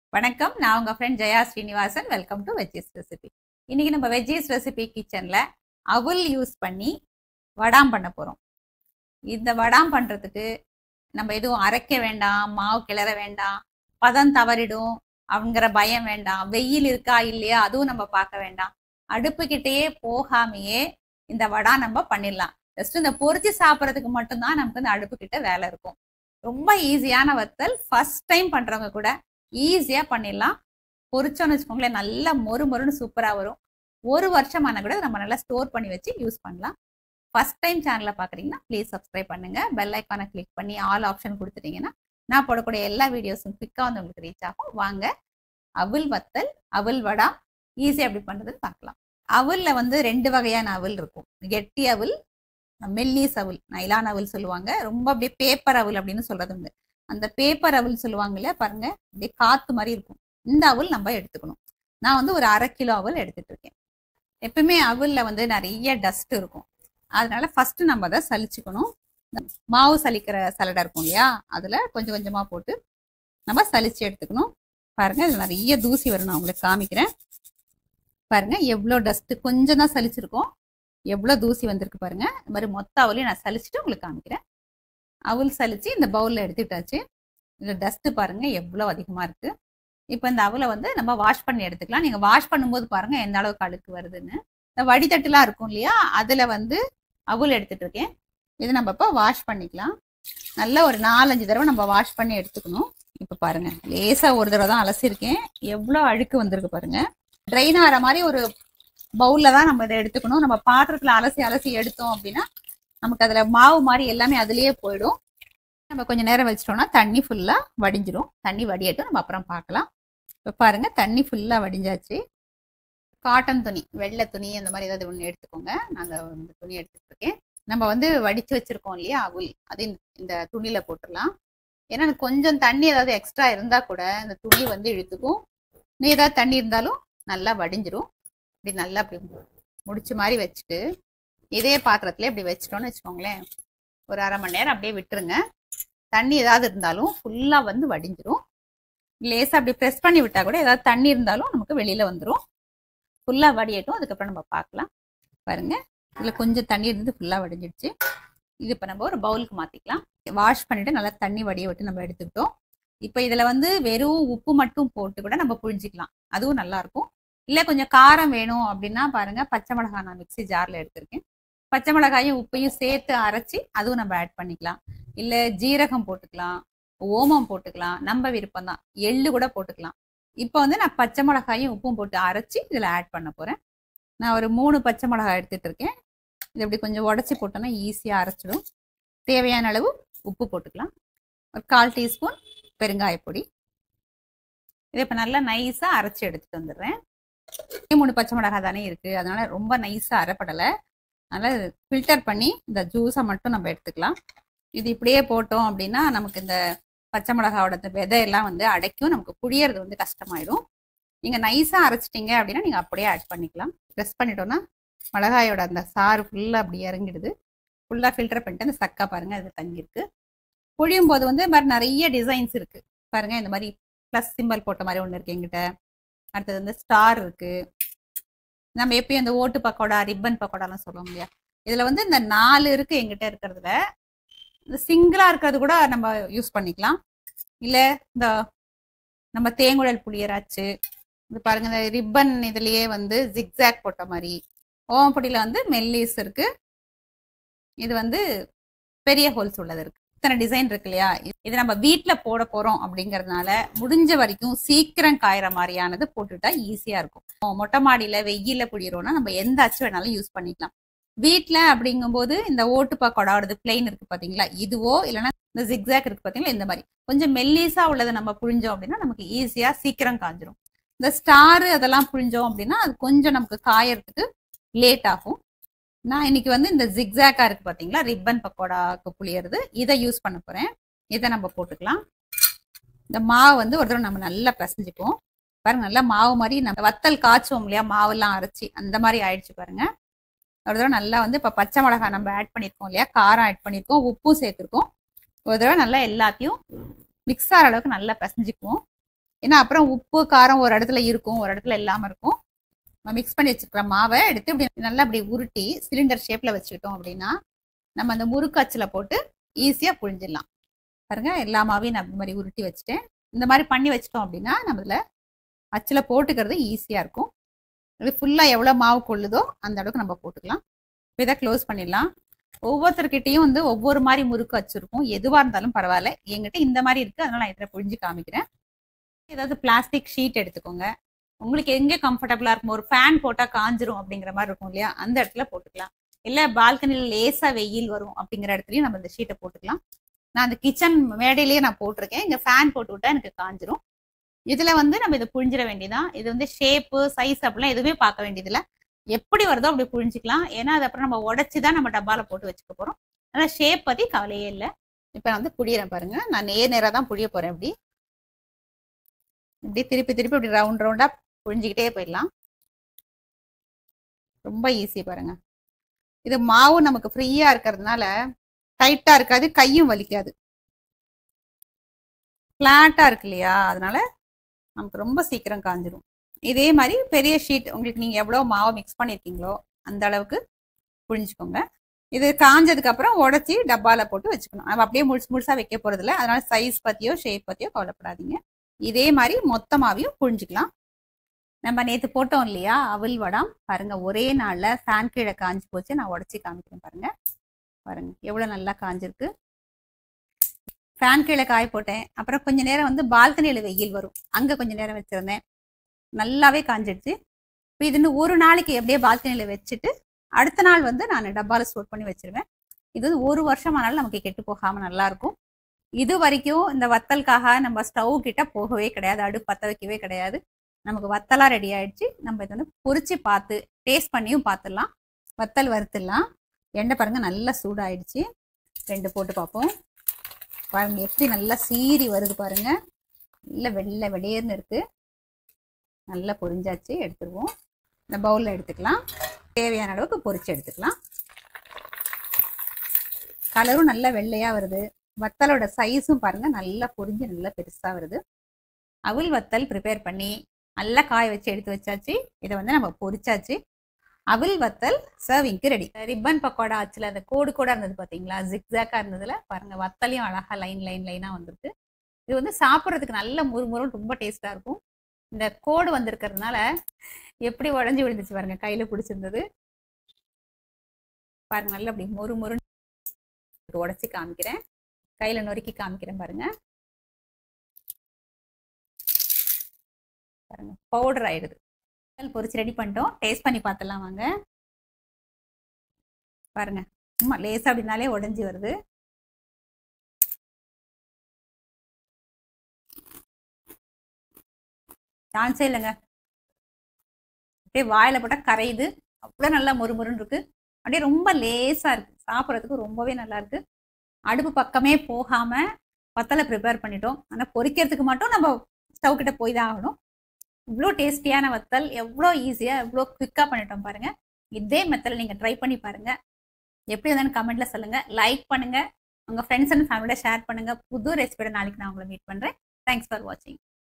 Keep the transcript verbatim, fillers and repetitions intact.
வணக்கம், நான் உங்க friend Jaya Srinivasan. Welcome to veggies recipe. இன்னைக்கு நம்ம வெஜ்ஜீஸ் ரெசிபி கிச்சன்ல அவுல் யூஸ் பண்ணி வடாம் பண்ண போறோம். இந்த வடாம் பண்றதுக்கு நம்ம எதுவும் அரைக்க வேண்டாம், மாவு கிளற வேண்டாம், பதம் தவறிடும் அப்படிங்கிற பயம் வேண்டாம், வெயில் இருக்கா இல்லையா அதுவும் நம்ம பார்க்க வேண்டாம். அடுப்புக்கிட்டேயே போகாமையே இந்த வடா நம்ம பண்ணிடலாம். ஜஸ்ட் இந்த பொரிச்சு சாப்பிட்றதுக்கு மட்டும்தான் நமக்கு இந்த அடுப்புக்கிட்ட வேலை இருக்கும். ரொம்ப ஈஸியான வத்தல், ஃபர்ஸ்ட் டைம் பண்றவங்க கூட ஈஸியா பண்ணிடலாம். பொரிச்சோன்னு வச்சுக்கோங்களேன், நல்லா மொறு மொறுன்னு சூப்பரா வரும். ஒரு வருஷமான கூட நம்ம நல்லா ஸ்டோர் பண்ணி வச்சு யூஸ் பண்ணலாம். ஃபர்ஸ்ட் டைம் சேனலை பார்க்குறீங்கன்னா ப்ளீஸ் சப்ஸ்கிரைப் பண்ணுங்க. பெல் ஐக்கானை கிளிக் பண்ணி ஆல் ஆப்ஷன் கொடுத்துட்டீங்கன்னா நான் போடக்கூடிய எல்லா வீடியோஸும் குயிக்காக வந்து உங்களுக்கு ரீச் ஆகும். வாங்க, அவுல் வத்தல், அவுல் வடா ஈஸியாக எப்படி பண்ணுறதுன்னு பார்க்கலாம். அவுலில் வந்து ரெண்டு வகையான அவுல் இருக்கும். கெட்டி அவுல், மெல்லிஸ் அவுல், நைலான் அவுல் சொல்லுவாங்க. ரொம்ப அப்படியே பேப்பர் அவுல் அப்படின்னு சொல்றது உண்டு. அந்த பேப்பர் அவுல் சொல்லுவாங்கல்ல, பாருங்க அப்படியே காத்து மாதிரி இருக்கும். இந்த அவுல் நம்ம எடுத்துக்கணும். நான் வந்து ஒரு அரை கிலோ அவுல் எடுத்துட்டு இருக்கேன். எப்பவுமே அவுல்ல வந்து நிறைய டஸ்ட் இருக்கும். அதனால ஃபர்ஸ்ட் நம்ம அதை சலிச்சுக்கணும். மாவு சலிக்கிற சலடை இருக்கும் இல்லையா, அதுல கொஞ்சம் கொஞ்சமா போட்டு நம்ம சலிச்சு எடுத்துக்கணும். பாருங்க, இதுல நிறைய தூசி வரும். நான் உங்களுக்கு காமிக்கிறேன். பாருங்க எவ்வளோ டஸ்ட், கொஞ்சம் தான் சலிச்சிருக்கோம், எவ்வளோ தூசி வந்திருக்கு பாருங்க. இந்த மாதிரி மொத்த அவுலையும் நான் சலிச்சுட்டு உங்களுக்கு காமிக்கிறேன். அவுல் சலிச்சு இந்த பவுலில் எடுத்துக்கிட்டாச்சு. இதில் டஸ்ட்டு பாருங்க எவ்வளோ அதிகமாக இருக்குது. இப்போ இந்த அவுலை வந்து நம்ம வாஷ் பண்ணி எடுத்துக்கலாம். நீங்கள் வாஷ் பண்ணும்போது பாருங்க எந்த அளவுக்கு அழுக்கு வருதுன்னு. இந்த வடிதட்டுலாம் இருக்கும் இல்லையா, அதில் வந்து அவுல் எடுத்துட்டு இருக்கேன். இது நம்ம இப்போ வாஷ் பண்ணிக்கலாம். நல்லா ஒரு நாலஞ்சு தடவை நம்ம வாஷ் பண்ணி எடுத்துக்கணும். இப்போ பாருங்க, லேசாக ஒரு தடவை தான் அலசிருக்கேன். எவ்வளோ அழுக்கு வந்திருக்கு பாருங்க. ட்ரைன் ஆகிற மாதிரி ஒரு பவுலில் தான் நம்ம இதை எடுத்துக்கணும். நம்ம பாத்திரத்தில் அலசி அலசி எடுத்தோம் அப்படின்னா நமக்கு அதுல மாவு மாதிரி எல்லாமே அதுலயே போயிடும். நம்ம கொஞ்சம் நேரம் வச்சிட்டோம்னா தண்ணி ஃபுல்லா வடிஞ்சிடும். தண்ணி வடியட்டும், நம்ம அப்புறம் பார்க்கலாம். இப்போ பாருங்க, தண்ணி ஃபுல்லா வடிஞ்சாச்சு. காட்டன் துணி, வெள்ளை துணி, அந்த மாதிரி ஏதாவது ஒன்று எடுத்துக்கோங்க. நாங்கள் இந்த துணி எடுத்துட்டு இருக்கேன். நம்ம வந்து வடிச்சு வச்சிருக்கோம் இல்லையா அவுல், அது இந்த துணியில போட்டுடலாம். ஏன்னா கொஞ்சம் தண்ணி ஏதாவது எக்ஸ்ட்ரா இருந்தா கூட இந்த துணி வந்து இழுத்துக்கும். நீ ஏதாவது தண்ணி இருந்தாலும் நல்லா வடிஞ்சிரும். இப்படி நல்லா அப்படி முடிச்ச மாதிரி வச்சுட்டு இதே பாத்திரத்துல இப்படி வச்சிட்டோம்னு வச்சுக்கோங்களேன், ஒரு அரை மணி நேரம் அப்படியே விட்டுருங்க. தண்ணி ஏதாவது இருந்தாலும் ஃபுல்லா வந்து வடிஞ்சிரும். லேசா அப்படி ப்ரெஸ் பண்ணி விட்டா கூட ஏதாவது தண்ணி இருந்தாலும் நமக்கு வெளியில வந்துடும். ஃபுல்லா வடியட்டும், அதுக்கப்புறம் நம்ம பார்க்கலாம். பாருங்க, இதுல கொஞ்சம் தண்ணி இருந்து ஃபுல்லா வடிஞ்சிடுச்சு. இது இப்போ நம்ம ஒரு பவுலுக்கு மாத்திக்கலாம். வாஷ் பண்ணிட்டு நல்லா தண்ணி வடிய விட்டு நம்ம எடுத்துக்கிட்டோம். இப்போ இதுல வந்து வெறும் உப்பு மட்டும் போட்டு கூட நம்ம புழிஞ்சிக்கலாம், அதுவும் நல்லா இருக்கும். இல்லை கொஞ்சம் காரம் வேணும் அப்படின்னா பாருங்க, பச்சை மிளகாய் நான் மிக்சி ஜார்ல எடுத்திருக்கேன். பச்சை மிளகாயும் உப்பையும் சேர்த்து அரைச்சி அதுவும் நம்ம ஆட் பண்ணிக்கலாம். இல்லை ஜீரகம் போட்டுக்கலாம், ஓமம் போட்டுக்கலாம், நம்ம விருப்பம் தான். எள்ளு கூட போட்டுக்கலாம். இப்போ வந்து நான் பச்சை மிளகாயும் உப்பும் போட்டு அரைச்சி இதில் ஆட் பண்ண போகிறேன். நான் ஒரு மூணு பச்சை மிளகாய் எடுத்துட்டு இருக்கேன். இது இப்படி கொஞ்சம் உடச்சி போட்டோன்னா ஈஸியாக அரைச்சிடும். தேவையான அளவு உப்பு போட்டுக்கலாம். ஒரு கால் டீஸ்பூன் பெருங்காயப்பொடி. இதை இப்போ நல்லா நைஸாக அரைச்சி எடுத்துட்டு வந்துடுறேன். மூணு பச்சை மிளகாய் தானே இருக்குது, அதனால ரொம்ப நைஸாக அரைப்படலை. அதனால் ஃபில்டர் பண்ணி இந்த ஜூஸை மட்டும் நம்ம எடுத்துக்கலாம். இது இப்படியே போட்டோம் அப்படின்னா நமக்கு இந்த பச்சை மிளகாவோட இந்த விதையெல்லாம் வந்து அடைக்கும், நமக்கு புழியறது வந்து கஷ்டமாயிடும். நீங்கள் நைஸாக அரைச்சிட்டிங்க அப்படின்னா நீங்கள் அப்படியே ஆட் பண்ணிக்கலாம். ப்ரெஸ் பண்ணிட்டோன்னா மிளகாயோட அந்த சாறு ஃபுல்லாக அப்படி இறங்கிடுது. ஃபுல்லாக ஃபில்டர் பண்ணிட்டு அந்த சக்கா பாருங்கள் அது தங்கியிருக்கு. புழியும் போது வந்து இந்த மாதிரி நிறைய டிசைன்ஸ் இருக்குது பாருங்கள். இந்த மாதிரி ப்ளஸ் சிம்பிள் போட்ட மாதிரி ஒன்று இருக்குது எங்கிட்ட. அடுத்தது வந்து ஸ்டார் இருக்குது. நம்ம எப்பயும் இந்த ஓட்டு பக்கோடா, ரிப்பன் பக்கோடாலாம் சொல்லுவோம் இல்லையா, இதுல வந்து இந்த நாலு இருக்கு எங்கிட்ட இருக்கிறதுல. இந்த சிங்கிளா இருக்கிறது கூட நம்ம யூஸ் பண்ணிக்கலாம். இல்ல இந்த நம்ம தேங்குழல் புளியராச்சு, இது பாருங்க இந்த ரிப்பன் இதுலயே வந்து ஜிக்ஸாக் போட்ட மாதிரி. ஓமப்பொடியில வந்து மெல்லிஸ் இருக்கு, இது வந்து பெரிய ஹோல்ஸ் உள்ளது இருக்கு. இத்தனை டிசைன் இருக்கு இல்லையா, இது நம்ம வீட்டுல போட போறோம் அப்படிங்கறதுனால முடிஞ்ச வரைக்கும் சீக்கிரம் காயற மாதிரியானது போட்டுட்டா ஈஸியா இருக்கும். மொட்டை மாடியில வெயில புழியறோம்னா நம்ம எந்த அச்சு வேணாலும் யூஸ் பண்ணிக்கலாம். வீட்டுல அப்படிங்கும் போது இந்த ஓட்டு பக்கோடாவோட பிளெயின் இருக்கு பாத்தீங்களா, இதுவோ இல்லைன்னா இந்த ஜிக்ஸாக் இருக்கு பாத்தீங்களா, இந்த மாதிரி கொஞ்சம் மெல்லிசா உள்ளதை நம்ம புழிஞ்சோம் அப்படின்னா நமக்கு ஈஸியா சீக்கிரம் காஞ்சிரும். இந்த ஸ்டாரு அதெல்லாம் புழிஞ்சோம் அப்படின்னா அது கொஞ்சம் நமக்கு காயறதுக்கு லேட் ஆகும். நான் இன்னைக்கு வந்து இந்த ஜிக்ஸாக்கா இருக்கு பாத்தீங்களா, ரிப்பன் பக்கோடாக்கு புளியறது, இதை யூஸ் பண்ண போறேன். இதை நம்ம போட்டுக்கலாம். இந்த மாவு வந்து ஒரு தடவை நம்ம நல்லா பிசைஞ்சுக்குவோம். பாருங்க, நல்லா மாவு மாதிரி நம்ம வத்தல் காய்ச்சுவோம் இல்லையா, மாவெல்லாம் அரைச்சி அந்த மாதிரி ஆயிடுச்சு பாருங்க. ஒரு தடவை நல்லா வந்து இப்போ பச்சை மிளகாய் நம்ம ஆட் பண்ணியிருக்கோம் இல்லையா, காரம் ஆட் பண்ணியிருக்கோம், உப்பும் சேர்த்துருக்கோம். ஒரு தடவை நல்லா எல்லாத்தையும் மிக்ஸ் ஆகிற அளவுக்கு நல்லா பிசைஞ்சுக்குவோம். ஏன்னா அப்புறம் உப்பு காரம் ஒரு இடத்துல இருக்கும், ஒரு இடத்துல இல்லாமல் இருக்கும். மிக்ஸ் பண்ணி வச்சுக்கிற மாவை எடுத்து இப்படி நல்லா அப்படி உருட்டி சிலிண்டர் ஷேப்பில் வச்சுக்கிட்டோம் அப்படின்னா நம்ம அந்த முறுக்கு அச்சில் போட்டு ஈஸியாக புழிஞ்சிடலாம். பாருங்க, எல்லா மாவையும் நான் இந்த மாதிரி உருட்டி வச்சுட்டேன். இந்த மாதிரி பண்ணி வச்சிட்டோம் அப்படின்னா நம்ம இதில் அச்சில் போட்டுக்கிறது ஈஸியாக இருக்கும். இது ஃபுல்லாக எவ்வளோ மாவு கொள்ளுதோ அந்த அளவுக்கு நம்ம போட்டுக்கலாம். இப்போ இதை க்ளோஸ் பண்ணிடலாம். ஒவ்வொருத்தர்கிட்டையும் வந்து ஒவ்வொரு மாதிரி முறுக்கு வச்சுருக்கும். எதுவாக இருந்தாலும் பரவாயில்ல, என்கிட்ட இந்த மாதிரி இருக்குது, அதனால் நான் இதில் புழிஞ்சு காமிக்கிறேன். ஏதாவது பிளாஸ்டிக் ஷீட் எடுத்துக்கோங்க. உங்களுக்கு எங்கே கம்ஃபர்டபுளாக இருக்கும், ஒரு ஃபேன் போட்டால் காஞ்சிரும் அப்படிங்கிற மாதிரி இருக்கும் இல்லையா, அந்த இடத்துல போட்டுக்கலாம். இல்லை பால்கனியில் லேசாக வெயில் வரும் அப்படிங்கிற இடத்துலையும் நம்ம இந்த ஷீட்டை போட்டுக்கலாம். நான் அந்த கிச்சன் மேடையிலேயே நான் போட்டிருக்கேன். இங்கே ஃபேன் போட்டு விட்டா எனக்கு காஞ்சிரும். இதில் வந்து நம்ம இதை புழிஞ்சிட வேண்டியதான். இது வந்து ஷேப்பு சைஸ் அப்படிலாம் எதுவுமே பார்க்க வேண்டியதில்லை. எப்படி வருதோ அப்படி புழிஞ்சிக்கலாம். ஏன்னா அது அப்புறம் நம்ம உடச்சி தான் நம்ம டப்பாவில் போட்டு வச்சுக்க போகிறோம். அதனால் ஷேப் பற்றி கவலையே இல்லை. இப்போ நான் வந்து புழியிறேன் பாருங்க. நான் நேர் நேராக தான் புழிய போகிறேன். இப்படி இப்படி திருப்பி திருப்பி இப்படி ரவுண்ட் ரவுண்டாக புழிஞ்சிக்கிட்டே போயிடலாம். ரொம்ப ஈஸி பாருங்க. இது மாவு நமக்கு ஃப்ரீயாக இருக்கிறதுனால டைட்டாக இருக்காது, கையும் வலிக்காது. ஃப்ளாட்டாக இருக்கு இல்லையா, அதனால நமக்கு ரொம்ப சீக்கிரம் காஞ்சிடும். இதே மாதிரி பெரிய ஷீட் உங்களுக்கு நீங்கள் எவ்வளோ மாவு மிக்ஸ் பண்ணியிருக்கீங்களோ அந்த அளவுக்கு புழிஞ்சிக்கோங்க. இது காஞ்சதுக்கப்புறம் உடச்சி டப்பாவில் போட்டு வச்சுக்கணும். நம்ம அப்படியே முழுசு முழுசாக வைக்க போகிறதில்ல, அதனால சைஸ் பற்றியோ ஷேப் பற்றியோ கவலைப்படாதீங்க. இதே மாதிரி மொத்தமாவையும் புழிஞ்சிக்கலாம். நம்ம நேற்று போட்டோம் இல்லையா அவல் வடம், பாருங்க ஒரே நாளில் ஃபேன் கீழே காஞ்சி போச்சு. நான் உடச்சி காமிக்கிறேன் பாருங்க. பாருங்க எவ்வளோ நல்லா காஞ்சிருக்கு. ஃபேன் கீழே காய போட்டேன். அப்புறம் கொஞ்சம் நேரம் வந்து பால்கனியில் வெயில் வரும், அங்கே கொஞ்சம் நேரம் வச்சுருந்தேன். நல்லாவே காஞ்சிடுச்சு. இப்போ இது இன்னும் ஒரு நாளைக்கு எப்படியே பால்கனியில் வச்சுட்டு அடுத்த நாள் வந்து நான் டப்பாவில் ஸ்டோர் பண்ணி வச்சிருவேன். இது வந்து ஒரு வருஷம் ஆனாலும் நமக்கு கெட்டு போகாமல் நல்லாயிருக்கும். இது வரைக்கும் இந்த வத்தலுக்காக நம்ம ஸ்டவ் கிட்ட போகவே கிடையாது, அடுப்பு பற்ற வைக்கவே கிடையாது. நமக்கு வத்தலாக ரெடி ஆயிடுச்சு. நம்ம இதை வந்து பொரிச்சு பார்த்து டேஸ்ட் பண்ணியும் பார்த்துடலாம். வத்தல் வறுத்துடலாம். எண்ணெய் பாருங்கள் நல்லா சூடாயிடுச்சு. ரெண்டு போட்டு பார்ப்போம். பாருங்க எப்படி நல்லா சீறி வருது பாருங்க. நல்லா வெள்ளை வெடையர்னு இருக்கு. நல்லா பொரிஞ்சாச்சு. எடுத்துருவோம். இந்த பவுலில் எடுத்துக்கலாம். தேவையான அளவுக்கு பொரிச்சு எடுத்துக்கலாம். கலரும் நல்லா வெள்ளையாக வருது. வத்தலோட சைஸும் பாருங்க நல்லா பொரிஞ்சு நல்லா பெருசாக வருது. அவல் வத்தல் ப்ரிப்பேர் பண்ணி நல்லா காய வச்சு எடுத்து வச்சாச்சு. இதை வந்து நம்ம பொரிச்சாச்சு. அவல் வத்தல் சர்விங்க்கு ரெடி. ரிப்பன் பக்கோடா ஆச்சுல அந்த கோடு கூட இருந்தது பார்த்தீங்களா, ஜிக்ஸாக்காக இருந்ததுல பாருங்க வத்தலையும் அழகாக லைன் லைன் லைனாக வந்துருக்கு. இது வந்து சாப்பிட்றதுக்கு நல்ல முறுமுறுன்னு ரொம்ப டேஸ்ட்டாக இருக்கும். இந்த கோடு வந்திருக்கிறதுனால எப்படி உடஞ்சி விழுந்துச்சு பாருங்க, கையில் பிடிச்சிருந்தது பாருங்க. நல்லா அப்படி மொறு மொறுன்னு உடச்சி காமிக்கிறேன், கையில் நொறுக்கி காமிக்கிறேன் பாருங்க. பாருங்க பவுடர் ஆயிடுது. பொரிச்சு ரெடி பண்ணிட்டோம். டேஸ்ட் பண்ணி பார்த்துலாம் வாங்க. பாருங்க சும்மா லேசா அப்படின்னாலே உடஞ்சி வருது. சான்ஸே இல்லைங்க. அப்படியே வாயில போட்டால் கரையுது. அவ்வளோ நல்லா மொறுமொறுன்னு இருக்கு. அப்படியே ரொம்ப லேசா இருக்கு. சாப்பிட்றதுக்கு ரொம்பவே நல்லா இருக்கு. அடுப்பு பக்கமே போகாம வத்தலை ப்ரிப்பேர் பண்ணிட்டோம். ஆனால் பொரிக்கிறதுக்கு மட்டும் நம்ம ஸ்டவ் கிட்ட போய் தான் ஆகணும். இவ்வளோ டேஸ்டியான வத்தல் எவ்வளோ ஈஸியாக எவ்வளோ குவிக்காக பண்ணிட்டோம் பாருங்கள். இதே மெத்தடில் நீங்கள் ட்ரை பண்ணி பாருங்கள். எப்படி இருந்தாலும் கமெண்ட்டில் சொல்லுங்கள். லைக் பண்ணுங்கள். உங்கள் ஃப்ரெண்ட்ஸ் அண்ட் ஃபேமிலியோட ஷேர் பண்ணுங்கள். புது ரெசிபியோட நாளைக்கு நான் உங்களை மீட் பண்ணுறேன். தேங்க்ஸ் ஃபார் வாட்சிங்.